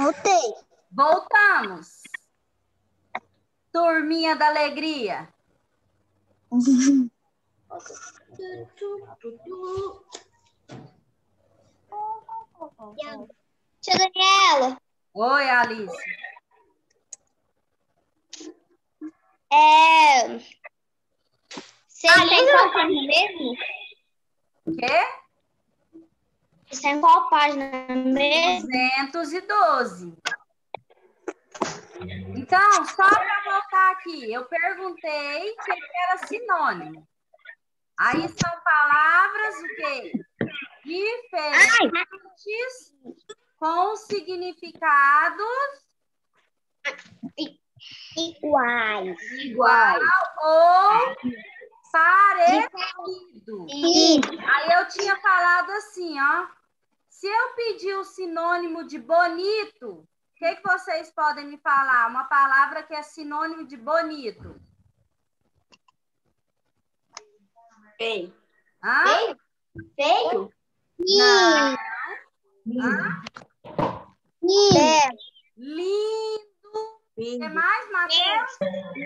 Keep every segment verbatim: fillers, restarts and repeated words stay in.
Anotei. Voltamos. Turminha da alegria. Tia Daniela. Oi, Alice. É... Você está em qual página mesmo? Quê? Você está em qual página mesmo? duzentos e doze. Então, só para voltar aqui, eu perguntei o que era sinônimo. Aí são palavras o quê? Diferentes com significados Iguais. igual ou parecido. Aí eu tinha falado assim, ó. Se eu pedir o sinônimo de bonito, o que, que vocês podem me falar? Uma palavra que é sinônimo de bonito. Feio. Hã? Feio? Feio? Não. Hã? É. Lindo. O que mais, Matheus?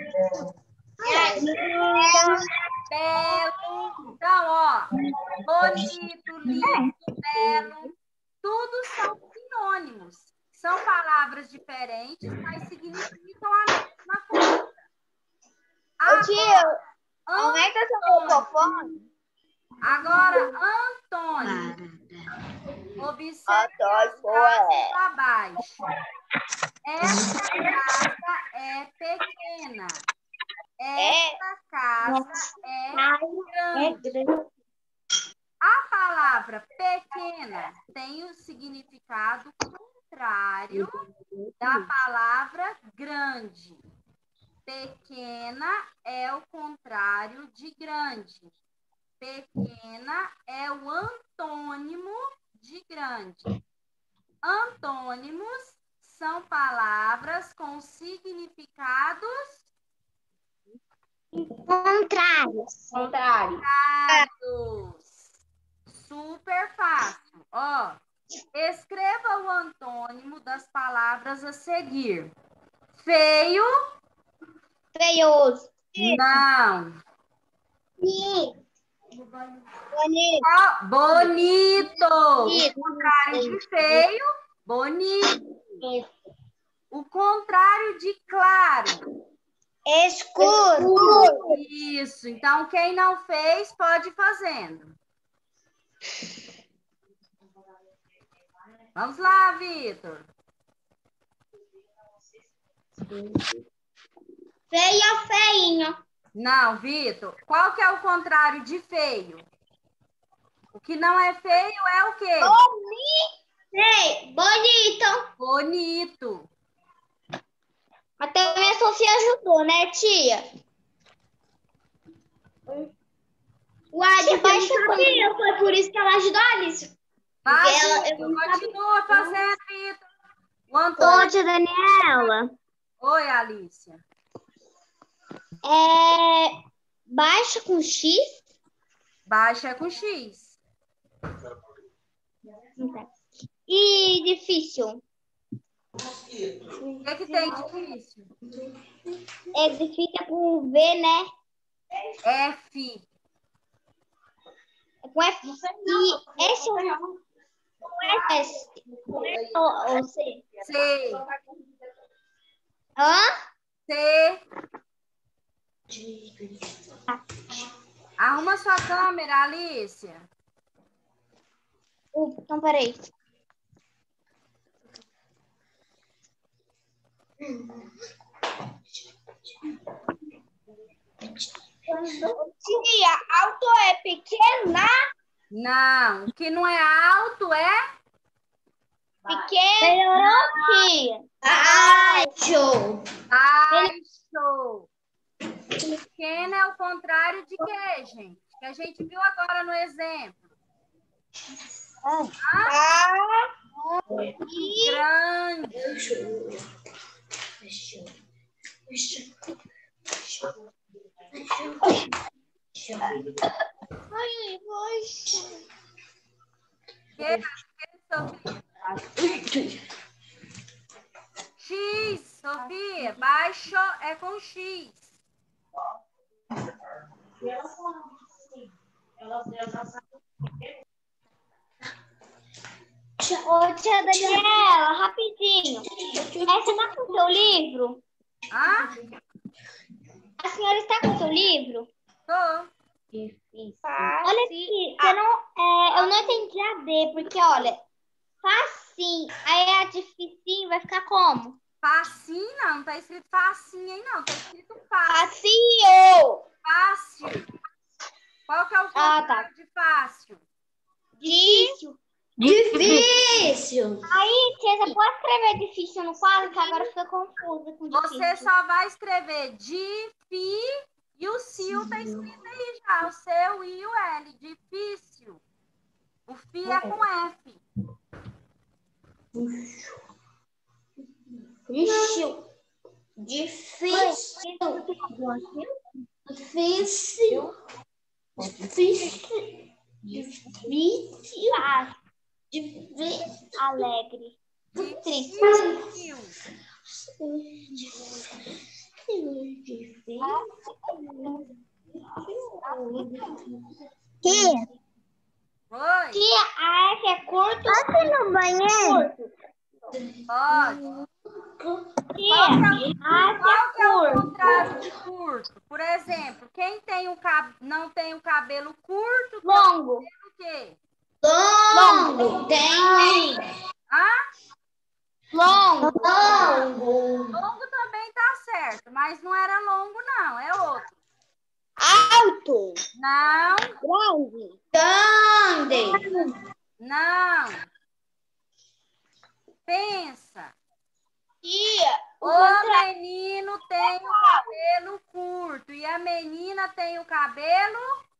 Belo. Então, ó. Bonito, lindo, belo. Tudo são sinônimos. São palavras diferentes, mas significam a mesma coisa. Ô, tio, Agora, aumenta seu microfone. agora, Antônio. Observe as frases abaixo. Essa casa é pequena. Essa casa é grande. A palavra pequena tem o significado contrário da palavra grande. Pequena é o contrário de grande. Pequena é o antônimo de grande. Antônimos são palavras com significados Contrários. Contrário. contrários. Super fácil. Ó, escreva o antônimo das palavras a seguir. Feio. Feioso. Não. Bonito. Ó, bonito. O contrário de feio, bonito. O contrário de claro. Escuro. Isso. Então, quem não fez, pode ir fazendo. Vamos lá, Vitor. Feio ou feinho? Não, Vitor. Qual que é o contrário de feio? O que não é feio é o quê? Bonito. Feio. Bonito. Bonito. Até minha Sofia ajudou, né, tia? Uai, de baixo tia, foi por isso que ela ajudou a Alice. Vai, ela- Vitor, eu não continua fazendo, Vitor. O Ô, Antônio. tia Daniela. Oi, Alicia. É... Baixa com X? Baixa é com X. E difícil? O que, que tem difícil? É difícil é com V, né? F. É com F. E S ou não? Com S. Ou, ou C? C. Hã? C. Arruma sua câmera, Alicia. Uh, então, peraí. Tia, alto é pequena? Não. O que não é alto é Pequena. Melhorou, tia. Baixo. baixo. Pequeno é o contrário de quê, gente? Que a gente viu agora no exemplo. Ah. E... Grande. Ai, poxa. Que, que, Sofia? X, Sofia. Baixo é com X. Ô, tia Daniela, rapidinho. Essa tá com o seu livro? Hã? A senhora está com o seu livro? Tô. Olha aqui, você não, é, eu não entendi a D, porque olha, facinho, aí a dificinho vai ficar como? Facinho, não. Não tá escrito facinho aí, não. Tá escrito fácil. Facinho! Fácil. Qual que é o Ah, contrário tá. de fácil? Difícil. Difícil. Aí, tia, você pode escrever difícil no quadro, que agora fica confusa com difícil. Você só vai escrever difi e o sil tá escrito aí já. O seu I e o L. Difícil. O fi é com F. Difícil. Difícil. Difícil. Difícil. Difícil. Fácil, Difícil. alegre, triste. Difícil. Tia, Oi. tia, a F é curto? Pode no banheiro? Pode. Tia, a F Qual que é é o curto. contrário de curto? Por exemplo, quem tem o cab... não tem o cabelo curto, tem Longo. o quê? Longo. Tem. Hã? Longo. Longo. Longo também tá certo, mas não era longo, não. É outro. Alto. Não, Grande. Grande. não. Pensa. Tia, o O contrário. menino tem o cabelo curto e a menina tem o cabelo...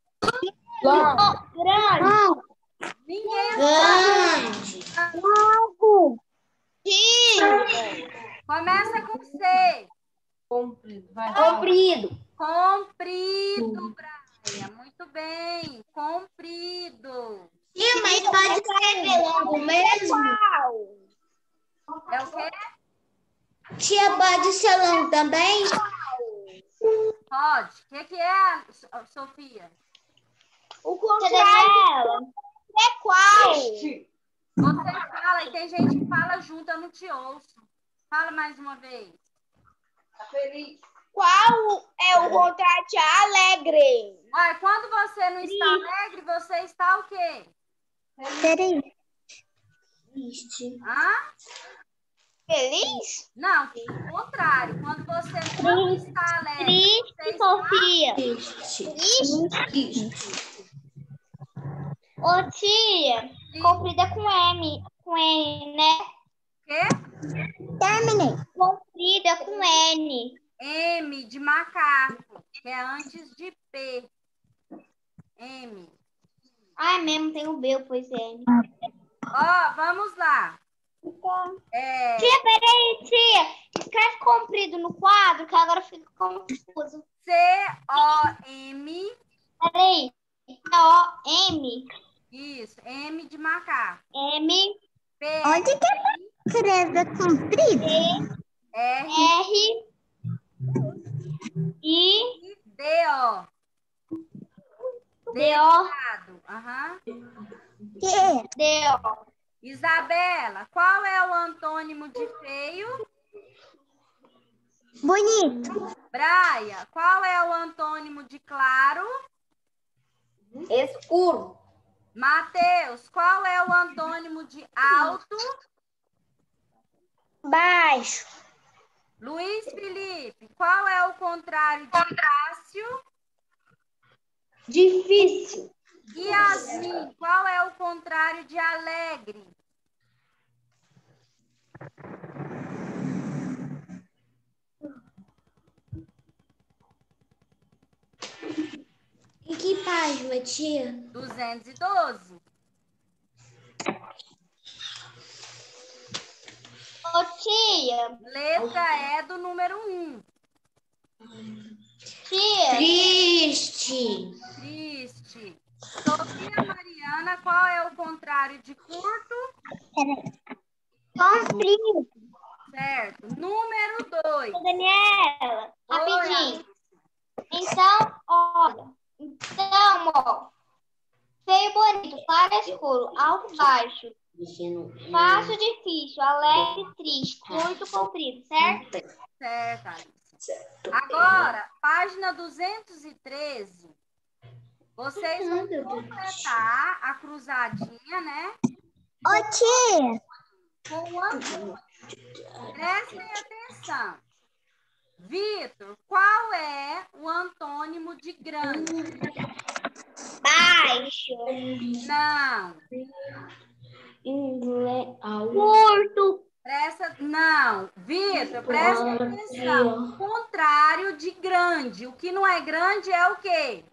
Grande. Ninguém Grande. Longo. Tia. começa com C. Comprido. Comprido, Braia. Muito bem. Comprido. Sim, mas pode escrever longo mesmo? É o quê? Tia, pode ser longo também? Pode. O que, que é, So- Sofia? O contrário é qual? Você fala e tem gente que fala junto, eu não te ouço. Fala mais uma vez. Qual é o contrário de alegre? Olha, quando você não está alegre, você está o quê? Triste. Hã? Feliz? Não, o contrário. Quando você não está alegre, Triste, você está... Sofia. Triste. Triste. Ô, tia, comprida com M, com N, né? Quê? Terminei. Comprida com N. M de macaco, que é antes de P. M. Ah, é mesmo, tem o B, pois N. Ó, vamos lá. É, Tia, peraí, tia. Escreve comprido no quadro, que agora fica confuso. C O M. Peraí. O, M. Isso, M de macaco. M. P. Onde que escreve comprido? R. R. I. D. O. D. O. Aham. D. O. Isabela, qual é o antônimo de feio? Bonito. Braia, qual é o antônimo de claro? Escuro. Mateus, qual é o antônimo de alto? Baixo. Luiz Felipe, qual é o contrário de fácil? Difícil. Yasmin, qual é o contrário de alegre? Em que página, tia? duzentos e doze. Ô, tia. Letra E do número um. Tia. Triste. Triste. Sofia Mariana, qual é o contrário de curto? Comprido. Certo. Então, olha. Então, ó. Feio e bonito, claro e escuro, alto e baixo. Fácil, difícil, alegre e triste, curto, comprido, certo? Certo, Alice. Agora, página duzentos e treze. Vocês vão completar a cruzadinha, né? Ô, tia! Com o antônimo. Prestem atenção. Vitor, qual é o antônimo de grande? Baixo. Não. Curto. Presta, não. Vitor, presta atenção. O contrário de grande. O que não é grande é o quê?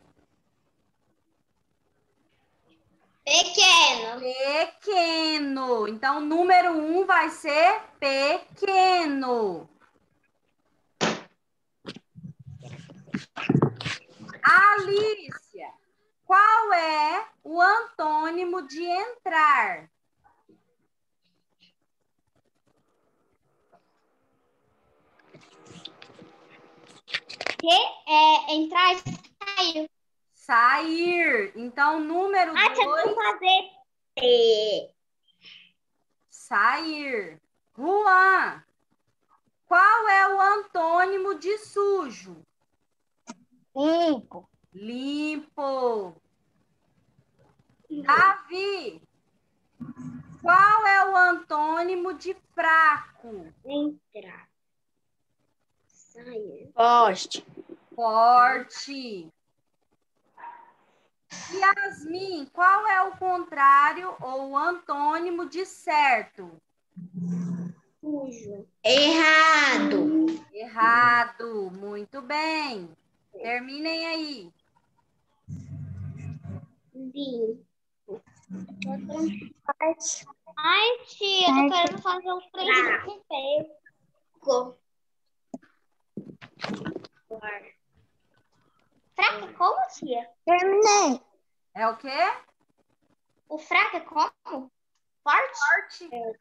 Pequeno. Pequeno. Então, número um vai ser pequeno. Alicia, qual é o antônimo de entrar? Que é entrar e sair. Sair. Então, número Ah, tinha que dois. fazer. É. Sair. Juan, qual é o antônimo de sujo? Limpo. Limpo. Davi, qual é o antônimo de fraco? Entrar. Sair. Poste. Forte. Yasmin, qual é o contrário ou o antônimo de certo? Sujo. Errado. Errado. Muito bem. Terminem aí. Limpo. Ai, tia, eu tô querendo fazer um frango com peco. Fraco é como, tia? Terminei. É o quê? O fraco é como? Forte? Forte. É.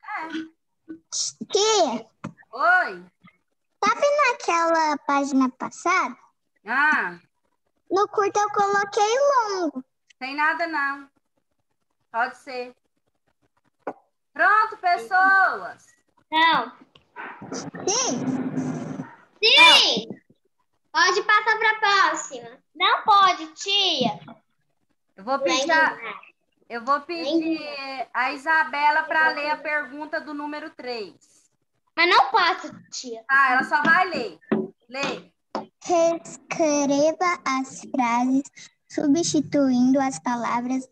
Tia, Oi. sabe naquela página passada? Ah, No curto eu coloquei longo. tem nada não. Pode ser. Pronto, pessoas. Não. Sim. Sim! Pode passar para a próxima. Não pode, tia. Eu vou pedir a, eu vou pedir a Isabela para ler a pergunta do número três. Mas não passa, tia. Ah, ela só vai ler. Lê. Reescreva as frases substituindo as palavras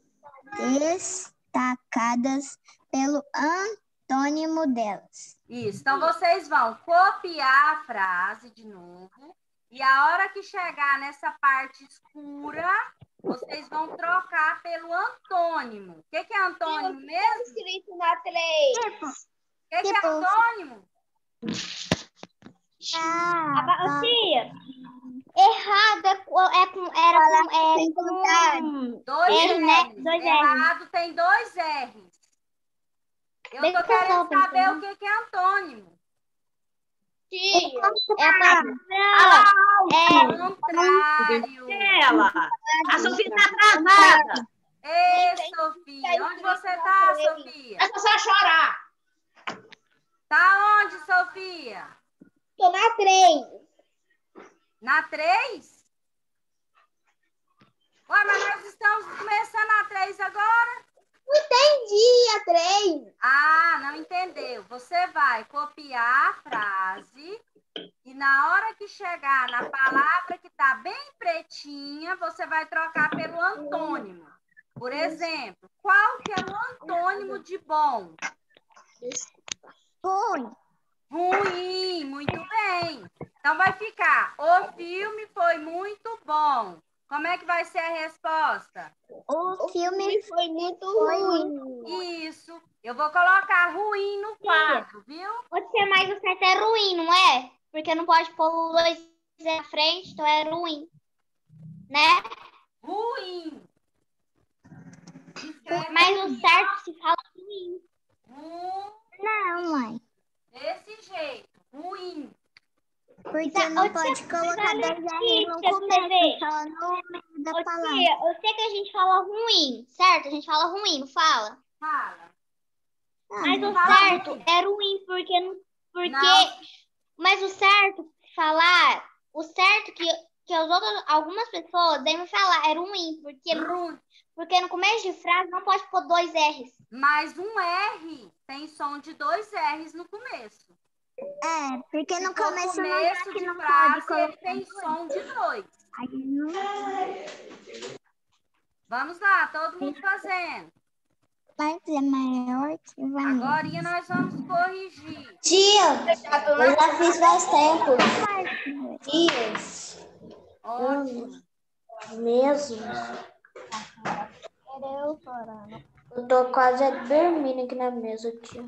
destacadas pelo antônimo delas. Isso. Então, vocês vão copiar a frase de novo. E a hora que chegar nessa parte escura, vocês vão trocar pelo antônimo. O que, que é antônimo mesmo? Escrito na três. O que, que é antônimo? Ah, Tia, errado é com, é com, era com, é com Dois R, né? R's. Dois R's. Errado tem dois R's. Eu Bem tô querendo pesado, saber então. o que, que é antônimo. Tia, é a palavra é Contrário. Ela. A Sofia está atrasada. Ei, Sofia. Onde você tá, Sofia? É só chorar. Tá onde, Sofia? Tô na três. Na três? Ué, mas nós estamos começando a três agora? Não entendi a três. Ah, não entendeu. Você vai copiar a frase e na hora que chegar na palavra que tá bem pretinha, você vai trocar pelo antônimo. Por exemplo, qual que é o antônimo de bom? ruim. Ruim, muito bem. Então vai ficar, o filme foi muito bom. Como é que vai ser a resposta? O filme foi muito ruim. Isso. Eu vou colocar ruim no quadro, viu? Pode ser mais o certo é ruim, não é? Porque não pode pôr os dois na frente, então é ruim. Né? Ruim. Escreve Mas ruim, o certo se fala ruim. ó. Ru- Não, mãe. Desse jeito. Ruim. Porque não pode colocar dois R's no começo, só no meio da Ô, palavra. tia, eu sei que a gente fala ruim, certo? A gente fala ruim, não fala? Fala. Mas o fala certo ruim. é ruim, porque... não- porque Não. Mas o certo, falar... O certo que, que as outras, algumas pessoas devem falar é ruim, porque, Ruim. porque no começo de frase não pode pôr dois R's. Mas um R tem som de dois R's no começo. É, porque no Se for começo, não começo já que de não frase, pode ele colocar tem dois. som de dois. Aí não Vamos lá, todo mundo fazendo. vai ser maior que Vanessa. Agora nós vamos corrigir. Tia, eu já fiz faz tempo. Dias. Ótimo. Mesmo. Eu tô quase dormindo aqui na mesa, tia.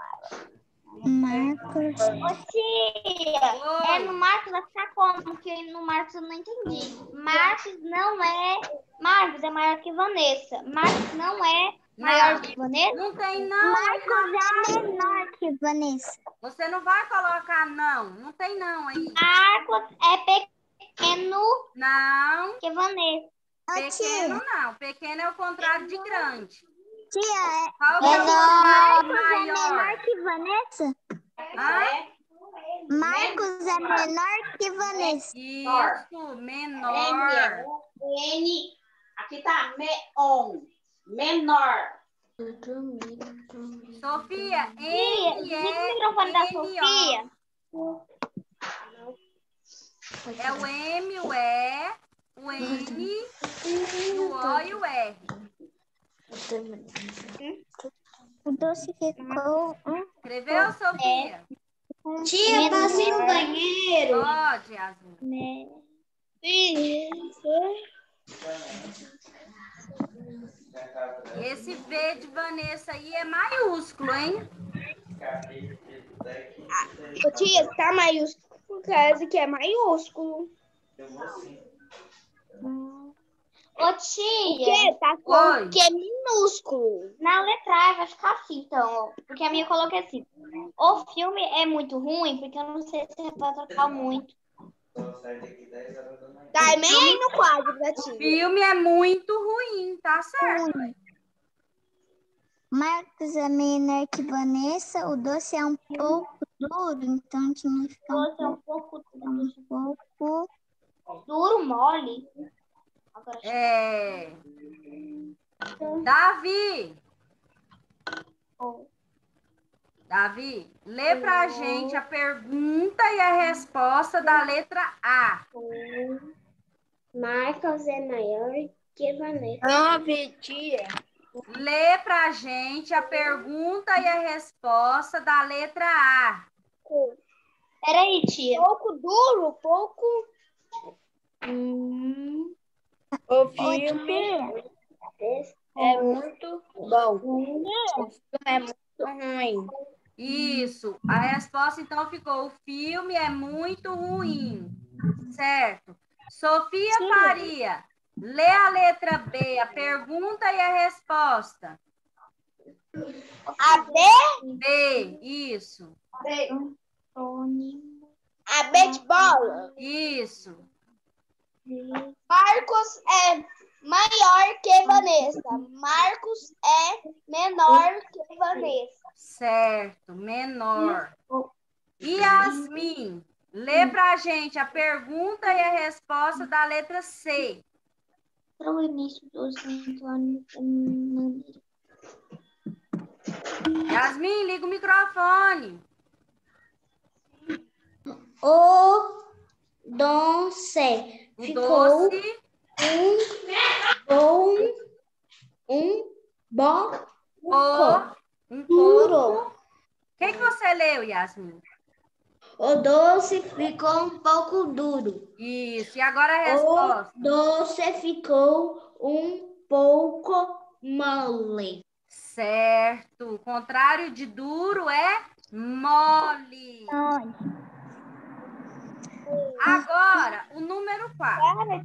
Marcos. Ô, tia, Oi. é no Marcos vai ficar como? Porque no Marcos eu não entendi. Marcos não é... Marcos é maior que Vanessa. Marcos não é maior Não. que Vanessa? Não tem não. Marcos é menor que Vanessa. Você não vai colocar não. Não tem não aí. Marcos é pequeno Não. que Vanessa. Ô, Pequeno tia, não. Pequeno é o contrário de grande. tia, Qual que é o Marcos contrário é maior? menor que Vanessa? Hã? Marcos é menor que Vanessa. Isso, menor. N, aqui tá meon, menor. Sofia, Tia, N desliga o é microfone da N O. Sofia. É o M, o E, o N, o O e o R. O doce ficou um Escreveu, Sofia? Tia, passei no banheiro. Pode, Yasmin. E esse V de Vanessa aí é maiúsculo, hein? Ô, tia, tá maiúsculo por causa que é maiúsculo. Ô, tia. Tá Oi. que é minúsculo. Na letra A vai ficar assim, então, ó. Porque a minha eu coloquei assim. O filme é muito ruim, porque eu não sei se vai trocar muito. Tá, nem aí no quadro da O tia. filme é muito ruim, tá certo? Marcos é menor que Vanessa. O doce é um pouco duro, então tinha que ficar um Você é um pouco um pouco. duro, mole. Agora, É. Davi, Davi, lê pra gente a pergunta e a resposta da letra A. Marcos é maior que Vanessa. Nove, tia. Lê pra gente a pergunta e a resposta da letra A. Peraí, tia. Pouco duro, pouco... Hum, o filme é muito bom. O filme é muito ruim. Isso. A resposta então ficou: o filme é muito ruim. Certo. Sofia Faria, lê a letra B, a pergunta e a resposta. A B? B, isso. A B de bola. Isso. Marcos é maior que Vanessa. Marcos é menor que Vanessa. Certo, menor. Yasmin, lê pra gente a pergunta e a resposta da letra C. Para o início dos Antônio. Yasmin, liga o microfone. O doce O ficou doce. um bom, um bom O, um duro. pouco. O que, que você leu, Yasmin? O doce ficou um pouco duro. Isso. E agora a resposta? O doce ficou um pouco mole. Certo. O contrário de duro é mole. Agora, o número quatro.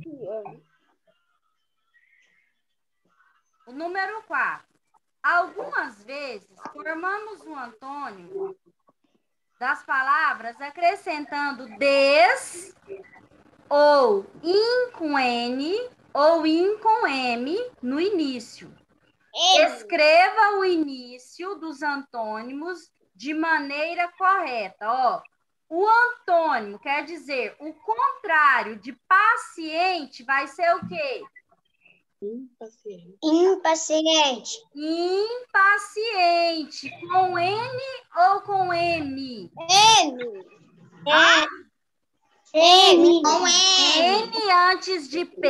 O número quatro. Algumas vezes, formamos um antônimo das palavras acrescentando des ou in com N ou in com M no início. Escreva o início dos antônimos de maneira correta. Ó, o antônimo quer dizer o contrário de paciente vai ser o quê? Impaciente. Impaciente. Impaciente. Com N ou com M? M. Ah? M. Com M. N antes de P?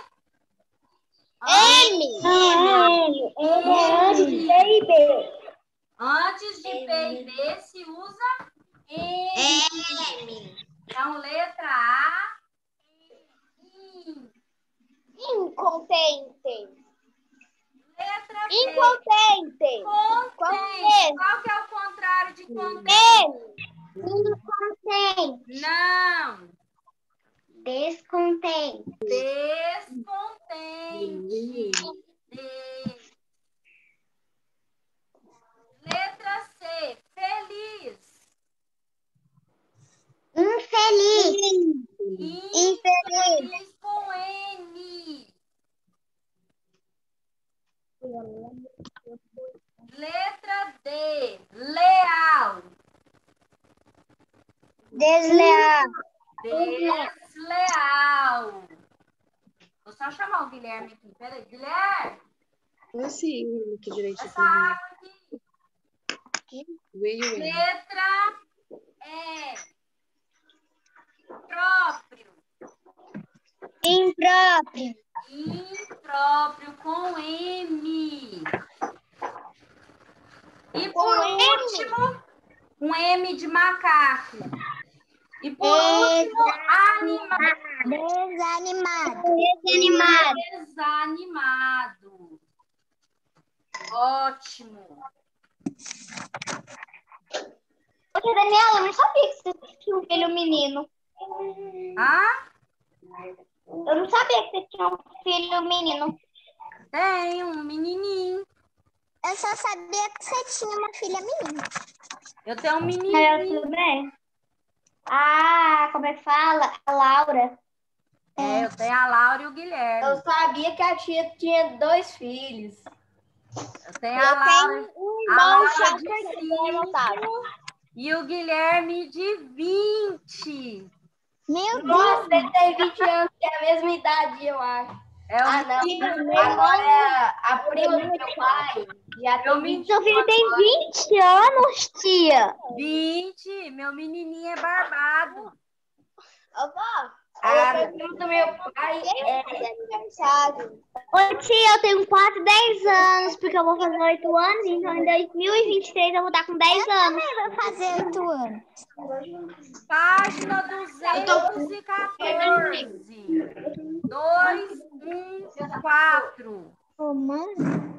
M. M. Antes de P e B. Antes de P e B se usa M. M. Então, letra A. In. Incontente. Letra B. Incontente. Contente. Qual que é o contrário de contente? M. Incontente. Não. Descontente. Descontente. D. Letra C. Feliz. Infeliz. Infeliz com N. Letra D. Leal. Desleal. Desleal. Vou só chamar o Guilherme aqui. Peraí, Guilherme. Não sei que direito Essa água aqui. veio. Letra E. Próprio. Impróprio. Impróprio com M. E por Com M? último, um M de macaco. E por último, animado. Desanimado. Desanimado. Desanimado. Ótimo. Ô, Daniela, eu não sabia que você tinha um filho menino. Ah? Eu não sabia que você tinha um filho menino. Tem um menininho. Eu só sabia que você tinha uma filha menina. Eu tenho um Eu menininho. também. Ah, como é que fala? A Laura. É, eu tenho a Laura e o Guilherme. Eu sabia que a tia tinha dois filhos. Eu tenho a Laura, um a Laura de cinco. cinco e o Guilherme de vinte. Meu Nossa, Deus. ele tem vinte anos, que é a mesma idade, eu acho. É o Ah, não. menino. Agora a prima do meu pai já Meu tem menino. Seu filho tem vinte anos, tia. vinte. Meu menininho é barbado. A prima do meu pai é aniversário. Ô tia, eu tenho quase dez anos, porque eu vou fazer oito anos, então em dois mil e vinte e três eu vou estar com dez anos. Vai fazer oito anos. Página duzentos e quatorze. dois, um, quatro. Ô, mãe.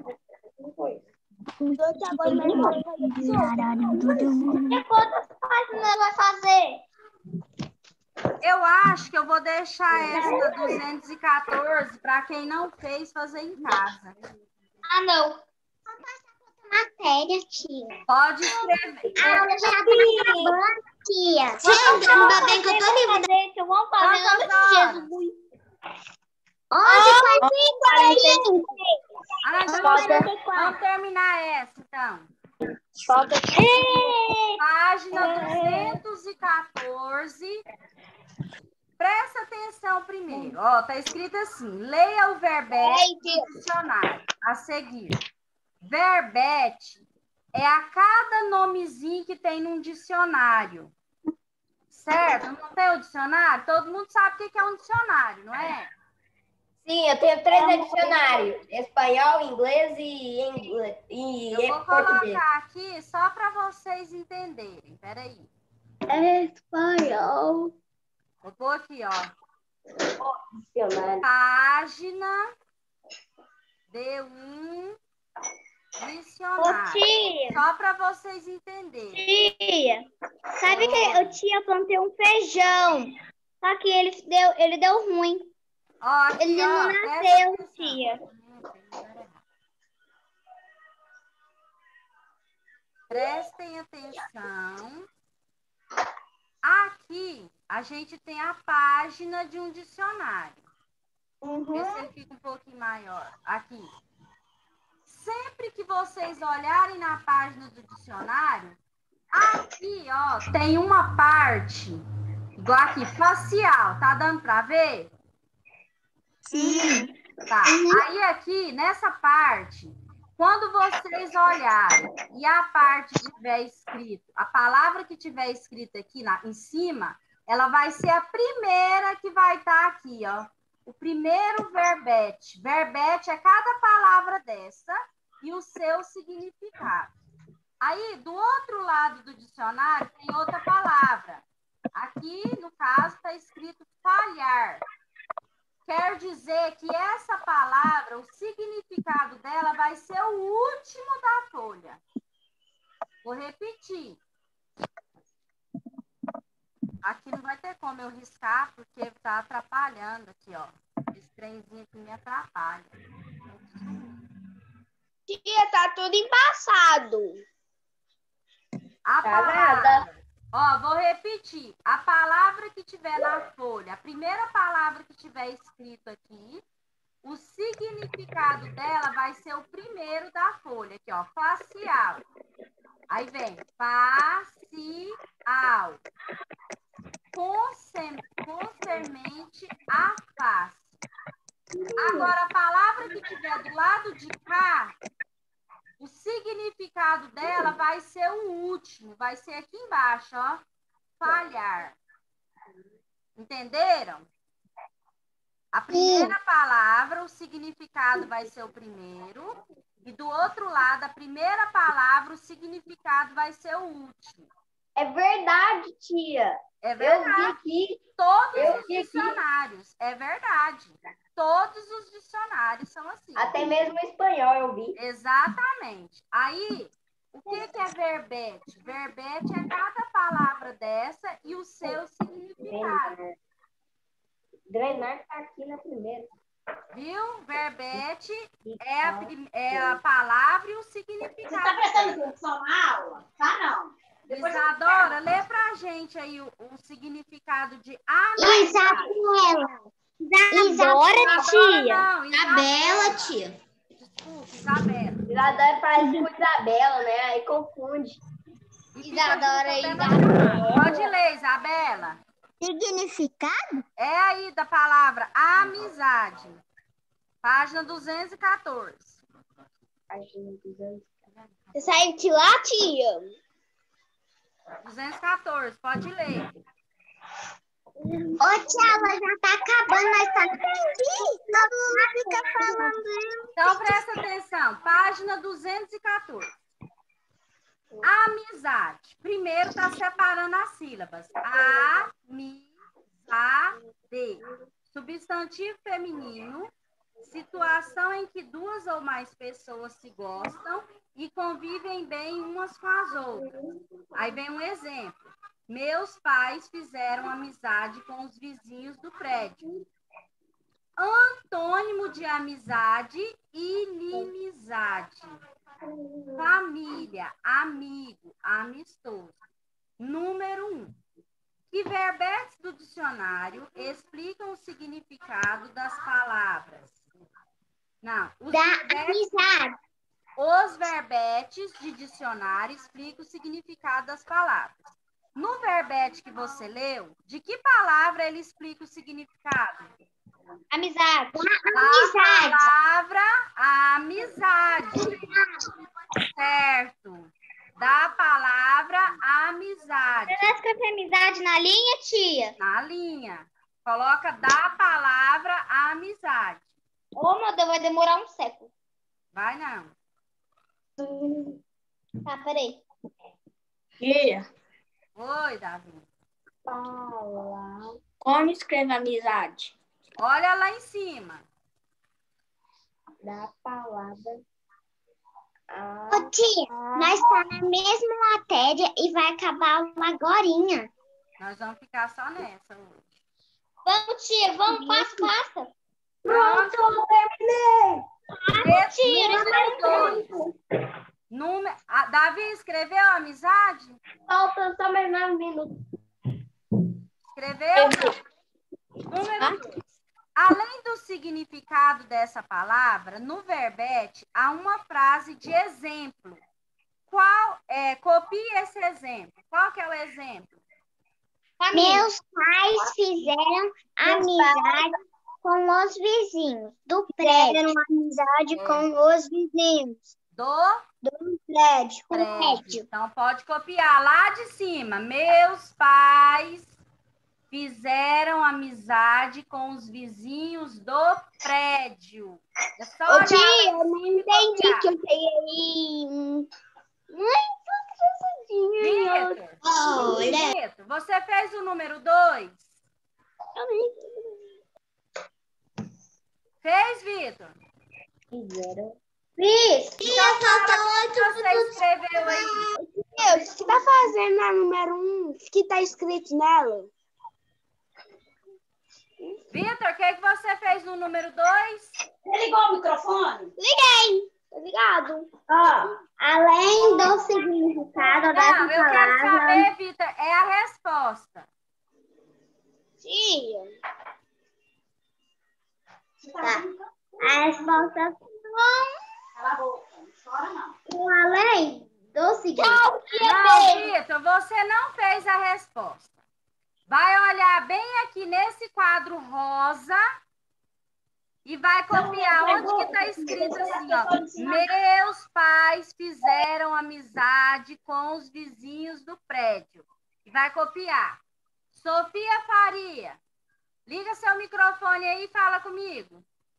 E quantas páginas ela vai fazer? Eu acho que eu vou deixar essa duzentos e quatorze para quem não fez fazer em casa. Ah, não. Matéria, tia. Pode escrever. A aula já tá acabando, tia. Gente, ainda bem que eu tô livre. Eu vou fazer Quantas antes de horas? Jesus. onze e quarenta. Ah, então Falta- vamos, vamos terminar essa, então. Falta Página duzentos e quatorze. Presta atenção primeiro. Ó, tá escrito assim: leia o verbete do dicionário. A seguir. Verbete é a cada nomezinho que tem num dicionário. Certo? Não tem o dicionário? Todo mundo sabe o que é um dicionário, não é? Sim, eu tenho três dicionários: espanhol, inglês e, inglês, e Eu vou português. colocar aqui só para vocês entenderem. Peraí. Espanhol. Vou pôr aqui, ó. Dicionário. Página de um dicionário. tia, Só para vocês entenderem. tia, sabe que eu tinha plantei um feijão, só que ele deu, ele deu ruim. Ó, aqui, Ele ó, não presta nasceu, atenção. tia. Prestem atenção Aqui, a gente tem a página de um dicionário. Uhum. Vê se ele fica um pouquinho maior. Aqui. Sempre que vocês olharem na página do dicionário, aqui, ó, tem uma parte, igual aqui, facial. Tá dando para ver? Sim. Tá. Aí aqui, nessa parte, quando vocês olharem e a parte tiver escrito, a palavra que tiver escrita aqui na, em cima, ela vai ser a primeira que vai estar aqui, ó. O primeiro verbete. Verbete é cada palavra dessa e o seu significado. Aí, do outro lado do dicionário, tem outra palavra. Aqui, no caso, está escrito falhar. Quer dizer que essa palavra, o significado dela vai ser o último da folha. Vou repetir. Aqui não vai ter como eu riscar, porque está atrapalhando aqui, ó. Esse trenzinho aqui me atrapalha. Tia, tá tudo embaçado. A palavra... Ó, vou repetir. A palavra que tiver na folha, a primeira palavra que tiver escrito aqui, o significado dela vai ser o primeiro da folha, aqui, ó, facial. Aí vem facial. Concermente a face. Agora, a palavra que tiver do lado de cá, o significado dela vai ser o último, vai ser aqui embaixo, ó. Falhar. Entenderam? A primeira palavra, o significado vai ser o primeiro. E do outro lado, a primeira palavra, o significado vai ser o último. É verdade, tia. É verdade. Eu vi aqui. Todos eu os vi dicionários. Aqui. É verdade. Todos os dicionários são assim. Até mesmo em espanhol eu vi. Exatamente. Aí, o que, que é verbete? Verbete é cada palavra dessa e o seu significado. Drenar está aqui na primeira. Viu? Verbete é a, é a palavra e o significado. Você está prestando atenção na aula? Tá, não. Depois Isadora, lê pra gente aí o, o significado de amizade. Isabela. Isadora, tia. Não, Isabela, tia. Desculpa, Isabela. Isadora parece com Isabela, né? Aí confunde. Isadora e Isabela. Pode ler, Isabela. Significado? É aí da palavra amizade. Página duzentos e quatorze. Você saiu de lá, tia? duzentos e quatorze, pode ler. Ô, tia, ela já tá acabando, mas tá aqui. Todo mundo fica falando. Então, presta atenção. Página duzentos e quatorze. Amizade. Primeiro está separando as sílabas. Amizade. Substantivo feminino. Situação em que duas ou mais pessoas se gostam e convivem bem umas com as outras. Aí vem um exemplo. Meus pais fizeram amizade com os vizinhos do prédio. Antônimo de amizade, inimizade. Família, amigo, amistoso. Número um. Que verbetes do dicionário explicam o significado das palavras? Não, os Da verbetes, amizade. os verbetes de dicionário explicam o significado das palavras. No verbete que você leu, de que palavra ele explica o significado? Amizade. A palavra amizade. Certo. Da palavra amizade. Você vai escrever amizade na linha, tia? Na linha. Coloca da palavra amizade. Ô, meu Deus, vai demorar um século. Vai não. Tá, peraí. Tia, Oi, Davi. como escreve amizade? Olha lá em cima. Da palavra. Ô, tia, nós tá na mesma matéria e vai acabar uma agorinha. Nós vamos ficar só nessa hoje. Vamos, tia, vamos, passa, passa. Pronto, eu terminei. Número dois. Número... Ah, Davi escreveu amizade? Falta só mais nove minutos. Escreveu? Número dois. Além do significado dessa palavra, no verbete há uma frase de exemplo. Qual é? Copie esse exemplo. Qual que é o exemplo? Meus pais fizeram amizade com os vizinhos do prédio. Fizeram amizade É. com os vizinhos Do do prédio. prédio. Então, pode copiar lá de cima. Meus pais fizeram amizade com os vizinhos do prédio. É só Ô, olhar tia, lá em eu não cima e entendi copiar. que eu peguei. hum, Mãe, que Vitor, Olha. Vitor, você fez o número dois? Eu nem Fez, Vitor? fizeram. Fiz. Então, fala o que você escreveu aí. Deus, o que tá fazendo na número um? O que tá escrito nela? Vitor, o que, é que você fez no número dois? Você ligou o microfone? Liguei. Tá ligado? Ó, além do significado Não, dessa eu quero palavra... saber, Vitor, é a resposta. Tia. Tá. A resposta Cala a boca, não chora não. com além do significado. Não, Vitor, você não fez a resposta. Vai olhar bem aqui nesse quadro rosa e vai copiar onde que está escrito assim, ó. Meus pais fizeram amizade com os vizinhos do prédio. E vai copiar. Sofia Faria, liga seu microfone aí e fala comigo.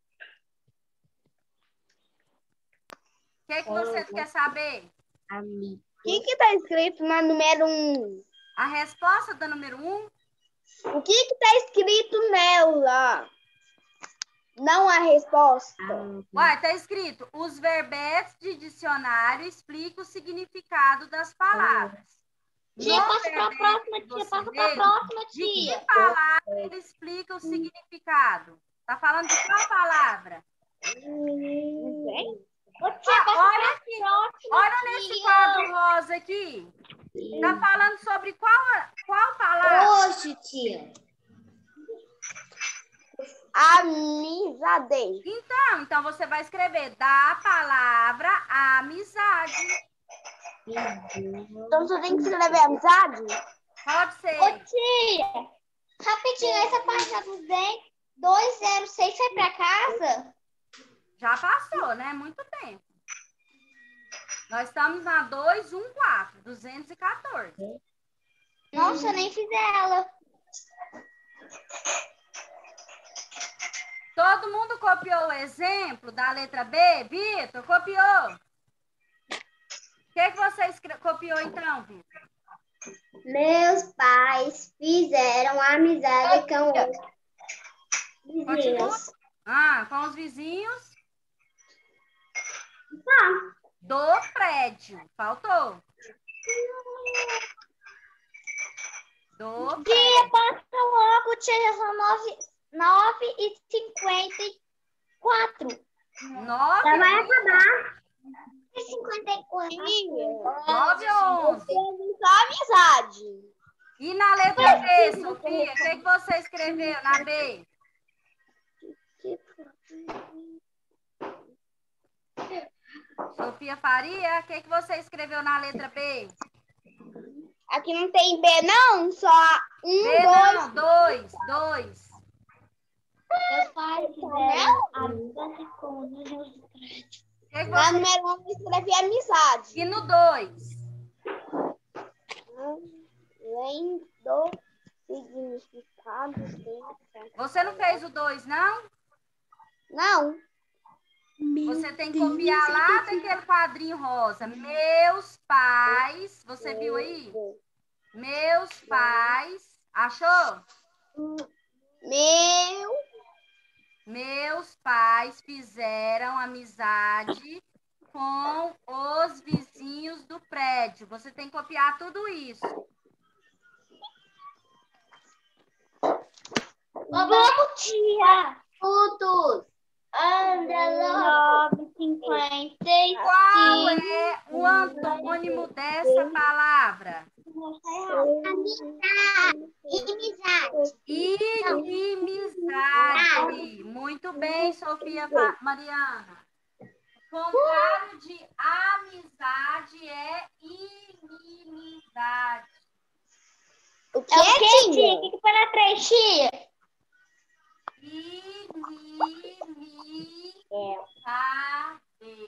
O que, que você quer saber? O que que tá escrito na número um? A resposta do número um? O que que tá escrito nela? Não a resposta. Uai, tá escrito, os verbetes de dicionário explicam o significado das palavras. Tia, No passa pra verbete próxima, que tia. você Passa pra lê, próxima, de que tia. palavra ele explica o significado? Tá falando de qual palavra? Ô, tia, Ah, passa olha pra aqui, próxima, olha nesse tia. quadro rosa aqui. Tá falando sobre qual, qual palavra? Oxe, tia. Amizade. Então, então você vai escrever da palavra amizade. Então você tem que escrever amizade? Pode ser. Ô, tia, rapidinho, essa página dos dez, duzentos e seis foi pra casa? Já passou, né? Muito tempo. Nós estamos na duzentos e quatorze, duzentos e quatorze. Nossa, eu nem fiz ela. Todo mundo copiou o exemplo da letra B? Vitor, copiou? O que, que você escre... copiou então, Vitor? Meus pais fizeram amizade com os Continua? vizinhos. Ah, com os vizinhos Tá. do prédio. Faltou. Do Tia, prédio. passa logo, tia, já são nove, nove e cinquenta e quatro. Nove, Já vai acabar. cinquenta e quatro. nove ou onze. Só amizade. E na letra B, Sofia, o que, que você escreveu na B? Sofia Faria, o que, que você escreveu na letra B? Aqui não tem B, não? Só um, B dois. não, dois, dois. Meus pais fizeram amizade com os vizinhos do prédio. O que, que Na você... número um eu escrevi amizade. E no dois? Além do significado. Você não fez o dois, não? Não. Você tem que copiar lá daquele quadrinho rosa. Meus pais, você viu aí? Meus pais, achou? Meu. Meus pais fizeram amizade com os vizinhos do prédio. Você tem que copiar tudo isso. Vamos, tia. Minutos. Anda nove, cinquenta e Qual é o antônimo dessa palavra? Amizade. Amizade. bem, Sofia Fa- Mariana. O contrário de amizade é inimizade. O É o que, tia? tia? O que que põe na frente, tia? Inimizade.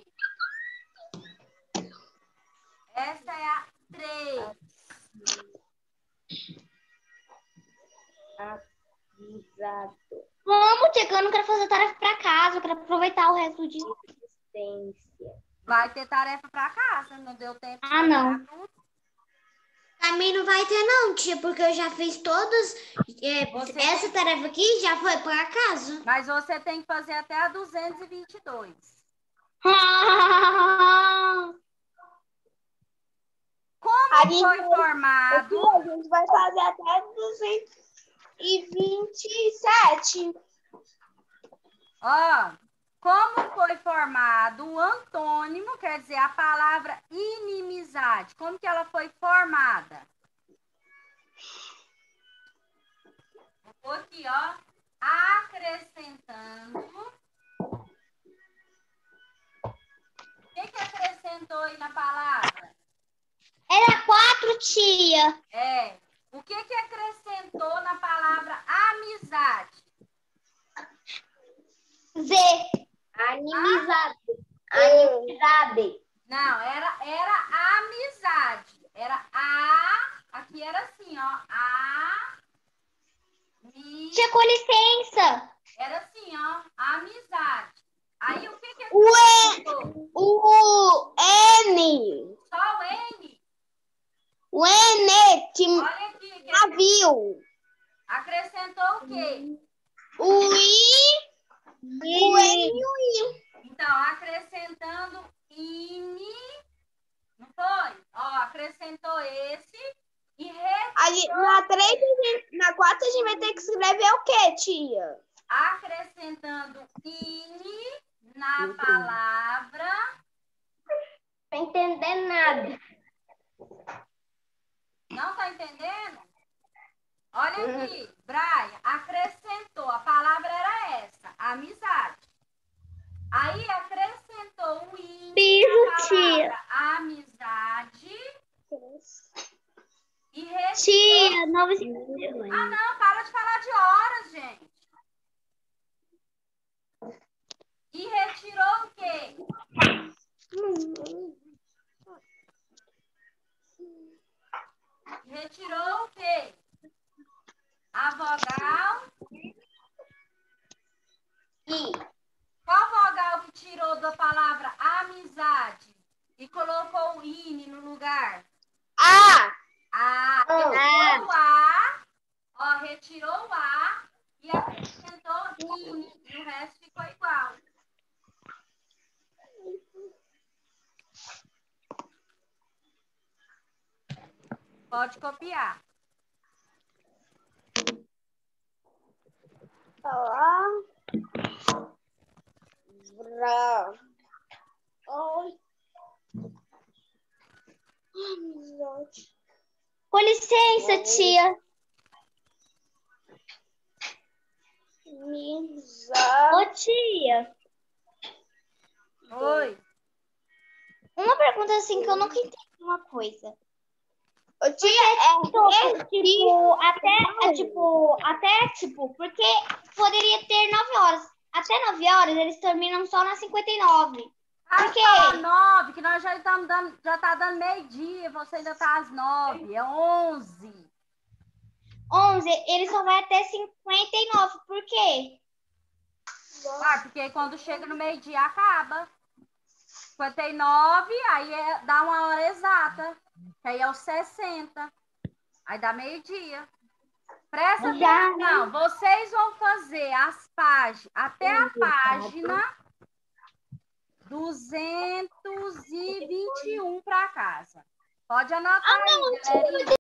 Essa é a três. Avisado. Vamos, tia, que eu não quero fazer tarefa pra casa, eu quero aproveitar o resto do dia. Existência. Vai ter tarefa para casa, não deu tempo de Ah, não. fazer tudo. Também não vai ter não, tia, porque eu já fiz todas. é, Você essa tem- tarefa aqui já foi para casa. Mas você tem que fazer até a duzentos e vinte e dois. Como A gente foi vai- formado? A gente vai fazer até duzentos e vinte e sete. Ó, como foi formado o antônimo, quer dizer, a palavra inimizade. Como que ela foi formada? Vou aqui, ó, acrescentando. O que que acrescentou aí na palavra? Era quatro, tia. É. O que que acrescentou na palavra amizade? Z. Animizade. Animizade. Não, era, era amizade. Era a. Aqui era assim, ó. A. Mi, Tia, com licença. era assim, ó. Amizade. Aí o que que O acrescentou? O N. Só o N? O N que Olha aqui. Que navio. acrescentou o quê? O I. O N e o I. Então, acrescentando ini. Não foi? Ó, acrescentou esse e retirou. Na três, na quatro a gente vai ter que escrever o quê, tia? Acrescentando ini na palavra. Não tô entendendo nada. Não tá entendendo? Olha aqui, Brian, acrescentou, a palavra era essa, amizade. Aí acrescentou o ini Piso, na tia. palavra amizade e retirou. Tia, nove. Ah, não, para de falar de horas, gente. E retirou o quê? Retirou o quê? A vogal. I. Qual vogal que tirou da palavra amizade e colocou o ini no lugar? A. A. Retirou o A. Ó, retirou o A e acrescentou ini. E o resto ficou igual. Pode copiar. A. Bra. Ai. Amizade. Com licença, tia. Amizade. Ô, tia. Oi. Uma pergunta assim que eu nunca entendi uma coisa. Ô, tia, é, é, Tipo, até, é, tipo, até, tipo, porque poderia ter nove horas. Até nove horas eles terminam só nas cinquenta e nove. Ah, Por quê? só nove, que nós já estamos dando, já tá dando meio-dia, você ainda tá às nove, é onze. onze, ele só vai até cinquenta e nove. Por quê? Ah, porque quando chega no meio-dia acaba. cinquenta e nove, aí é, dá uma hora exata. Que aí é os sessenta. Aí dá meio-dia. Presta Já, atenção, vocês vão fazer as páginas, até a página duzentos e vinte e um para casa. Pode anotar aí, galerinha.